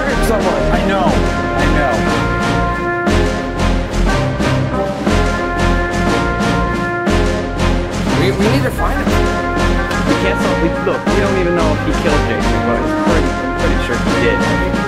murdered someone. I know. We need to find him. We can't look, we don't even know if he killed Jason, but I'm pretty sure he did.